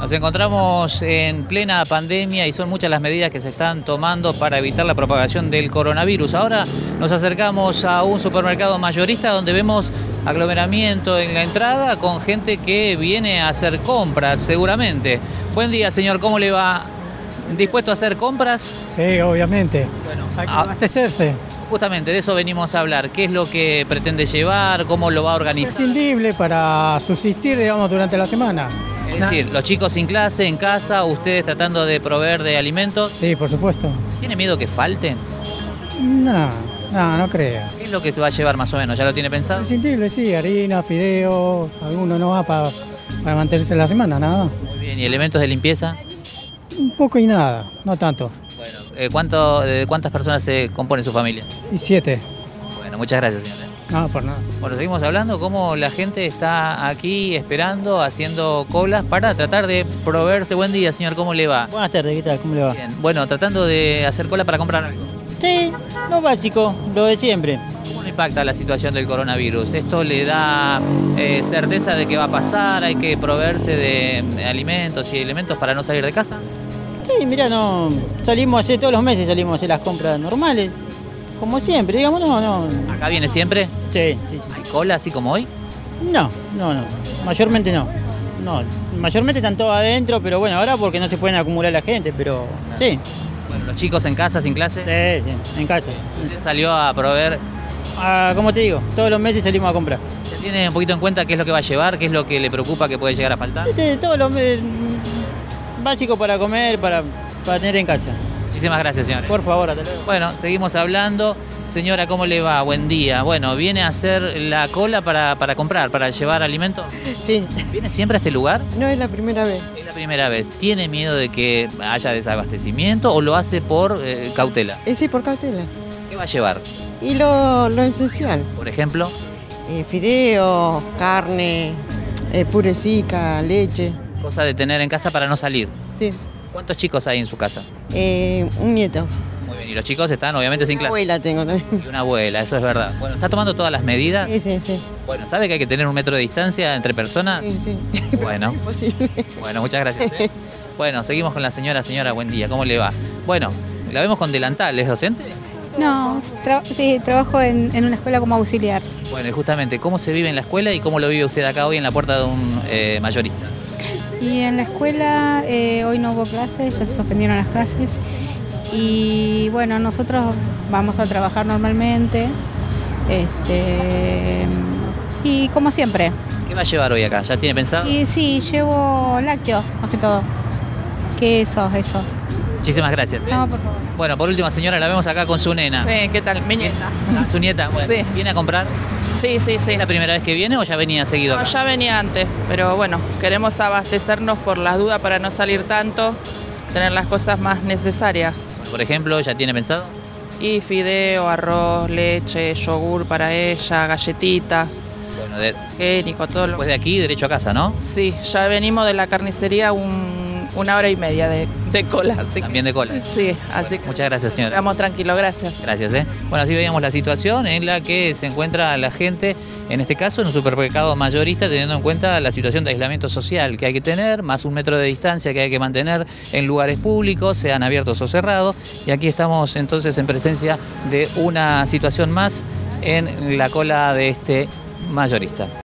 Nos encontramos en plena pandemia y son muchas las medidas que se están tomando para evitar la propagación del coronavirus. Ahora nos acercamos a un supermercado mayorista donde vemos aglomeramiento en la entrada con gente que viene a hacer compras seguramente. Buen día, señor, ¿cómo le va? ¿Dispuesto a hacer compras? Sí, obviamente. Bueno, hay que abastecerse. Justamente de eso venimos a hablar. ¿Qué es lo que pretende llevar? ¿Cómo lo va a organizar? Imprescindible para subsistir, digamos, durante la semana. Es decir, los chicos sin clase, en casa, ustedes tratando de proveer de alimentos. Sí, por supuesto. ¿Tiene miedo que falten? No creo. ¿Qué es lo que se va a llevar más o menos? ¿Ya lo tiene pensado? Imprescindible, sí, harina, fideo, alguno no va para mantenerse la semana, nada más. Muy bien, ¿y elementos de limpieza? Un poco y nada, no tanto. Bueno, ¿de cuántas personas se compone su familia? Y 7. Bueno, muchas gracias, señor. No, por nada. Bueno, seguimos hablando cómo la gente está aquí esperando, haciendo colas para tratar de proveerse. Buen día, señor, ¿cómo le va? Buenas tardes, ¿qué tal? ¿Cómo le va? Bien. Bueno, tratando de hacer cola para comprar algo. Sí, lo básico, lo de siempre. ¿Cómo le impacta la situación del coronavirus? ¿Esto le da certeza de que va a pasar? ¿Hay que proveerse de alimentos y elementos para no salir de casa? Sí, mira, no salimos a hacer todos los meses, salimos a hacer las compras normales, como siempre, digamos, no. ¿Acá viene siempre? Sí. ¿Hay cola así como hoy? No, mayormente no. No, mayormente están todos adentro, pero bueno, ahora porque no se pueden acumular la gente, pero sí. Bueno, los chicos en casa, sin clase. Sí, en casa. ¿Usted salió a proveer? Como te digo, todos los meses salimos a comprar. ¿Se tiene un poquito en cuenta qué es lo que va a llevar? ¿Qué es lo que le preocupa que puede llegar a faltar? Todos los meses, básico para comer, para tener en casa. Muchísimas gracias, señora. Por favor, hasta luego. Bueno, seguimos hablando. Señora, ¿cómo le va? Buen día. Bueno, ¿viene a hacer la cola para comprar, para llevar alimentos? Sí, ¿Viene siempre a este lugar? no es la primera vez. Es la primera vez. ¿Tiene miedo de que haya desabastecimiento o lo hace por cautela? Sí, por cautela. ¿Qué va a llevar? Y lo esencial, Por ejemplo, fideos, carne, purecica, leche. cosa de tener en casa para no salir. Sí, ¿Cuántos chicos hay en su casa? un nieto. Muy bien, y los chicos están obviamente sin Una clase. abuela tengo también. Y una abuela, eso es verdad. Bueno, ¿está tomando todas las medidas? Sí. Bueno, ¿sabe que hay que tener 1 metro de distancia entre personas? Sí. Bueno. Imposible. Bueno, muchas gracias. Bueno, seguimos con la señora. Señora, buen día, ¿cómo le va? Bueno, la vemos con delantal, ¿es docente? No, sí, trabajo en una escuela como auxiliar. Bueno, y justamente, ¿cómo se vive en la escuela y cómo lo vive usted acá hoy en la puerta de un mayorista? Y en la escuela hoy no hubo clases, ya se suspendieron las clases. Y bueno, nosotros vamos a trabajar normalmente. Y como siempre. ¿Qué va a llevar hoy acá? ¿Ya tiene pensado? Y sí, llevo lácteos, más que todo. Quesos, eso. Muchísimas gracias. No, por favor. Bueno, por último, señora, la vemos acá con su nena. Sí, ¿qué tal? Mi nieta. Ah, ¿su nieta? Bueno, Sí. ¿viene a comprar? Sí. ¿Es la primera vez que viene o ya venía seguido No, acá? ya venía antes, pero bueno, queremos abastecernos por las dudas para no salir tanto, tener las cosas más necesarias. Por ejemplo, ¿ya tiene pensado? Y fideo, arroz, leche, yogur para ella, galletitas, Bueno, higiénico, todo lo... después de aquí, derecho a casa, ¿no? Sí, ya venimos de la carnicería 1 hora y media de cola, así que... También de cola. Sí, así que... Muchas gracias, señora. Quedamos tranquilos, gracias. Gracias. Bueno, así veíamos la situación en la que se encuentra la gente, en este caso en un supermercado mayorista, teniendo en cuenta la situación de aislamiento social que hay que tener, más 1 metro de distancia que hay que mantener en lugares públicos, sean abiertos o cerrados. Y aquí estamos entonces en presencia de una situación más en la cola de este mayorista.